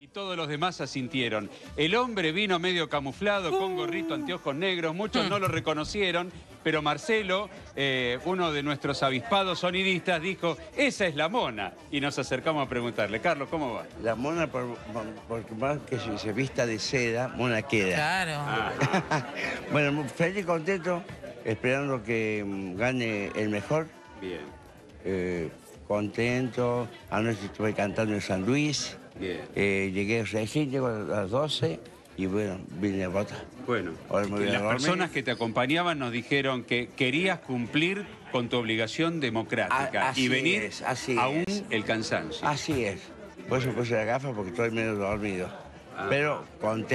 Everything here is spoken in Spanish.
Y todos los demás asintieron. El hombre vino medio camuflado, con gorrito, anteojos negros, muchos no lo reconocieron, pero Marcelo, uno de nuestros avispados sonidistas, dijo, esa es la mona. Y nos acercamos a preguntarle, Carlos, ¿cómo va? La mona, porque más que se vista de seda, mona queda. Claro. Bueno, feliz y contento, esperando que gane el mejor. Bien. Contento, anoche estuve cantando en San Luis. Bien. Llegué recién, llego a las 12 y bueno, vine a votar. Bueno, Ahora me voy a las dormir. personas que te acompañaban nos dijeron que querías cumplir con tu obligación democrática y venir así aún es. el cansancio. Así es. Por eso puse la gafa porque estoy medio dormido. Pero contento.